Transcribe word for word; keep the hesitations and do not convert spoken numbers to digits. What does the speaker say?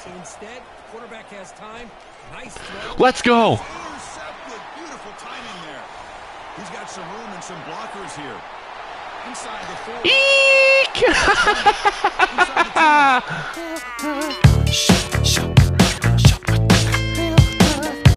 Instead, quarterback has time. Nice throw. Let's go. Intercepted. Beautiful timing there. He's got some room and some blockers here. Inside the four. Eek! Inside the two.